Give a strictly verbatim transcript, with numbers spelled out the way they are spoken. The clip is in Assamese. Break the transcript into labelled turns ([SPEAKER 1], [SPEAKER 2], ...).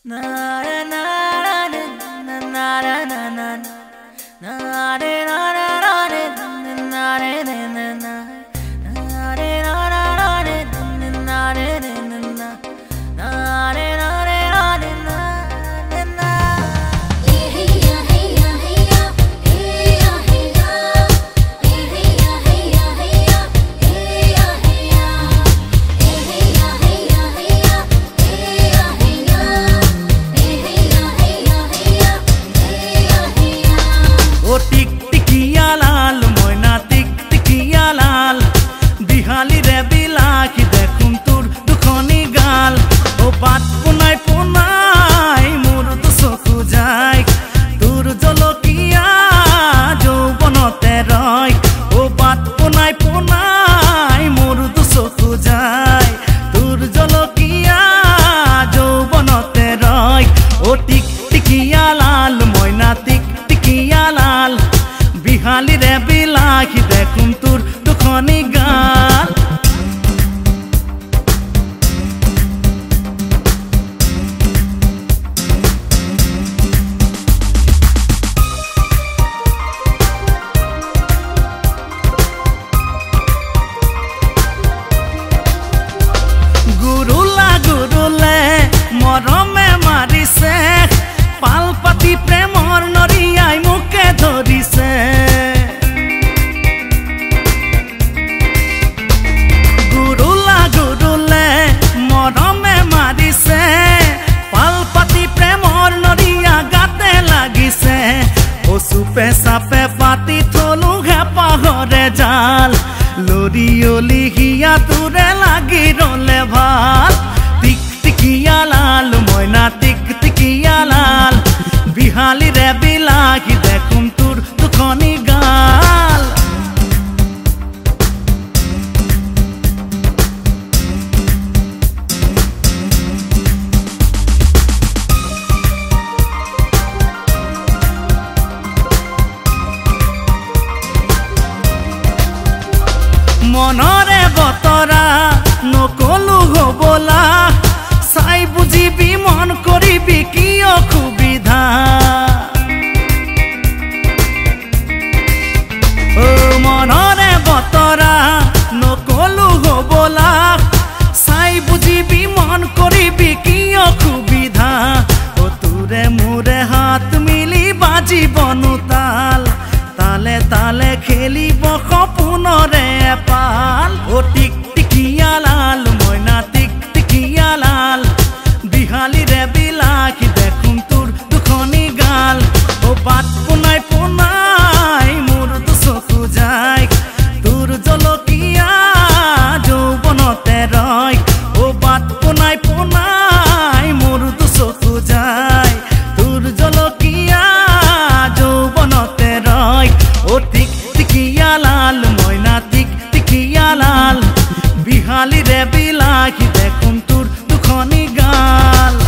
[SPEAKER 1] बिहाली रे बिलाखी देखुन तुर दुखनी गाल ओ बात पुनाय पुनाय मोर तो चकु जाय तुर जलकिया যৌবনতে রয় ও বাত পুনাय পুনাय मोर तो चकु जाय तुर जलकिया যৌবনতে রয় ও टिक टिकिया लाल ময়না टिक टिकिया लाल बिहाली रे बिलाखी देखुन तुर दुखनी गाल गुरुला गुरुले मरमे मारिसे पाल पाती प्रेमर नरियाय मुके धरिसे गुरुला गुरुले मरमे मारिसे पाल पाती प्रेमर नरिया गाते लागिसे ओ सुपे सापे पाती थलु घे पाहरे जाल लरी ओली हिया तुरे लागी रोले भाल टिक टिकिया लाल मयना टिक टिकिया लाल बिहाली रे बिलाखी देखुन तुर दुखनी गाल मनरे बतरा नकलु हबला साई बुझिबी मन करिबी कि असुविधा ओ मनरे बतरा नकलु हबला साई बुझिबी मन करिबी कि असुविधा ओ तुरे मुरे हाथ मिली बाजिबनु ताल ताले ताले खेलिब सपनरे पाल ओ टिक टिकिया लाल मयना टिक टिकिया लाल बिहाली रे बिलाखी देखुन तुर दुखनी गाल ओ बात पुनाय पुनाय मोर तो चकु जाय तुर जलकिया যৌবনতে রয় ও বাত পুনায় পুনায় মোর তো চকু যায় তুর জলকিয়া যৌবনতে রয় ও টিক টিকিয়া লাল ময়না টিক টিকিয়া লাল বিহালি রে বিলাখি দেখুন তুর দুখনি গাল।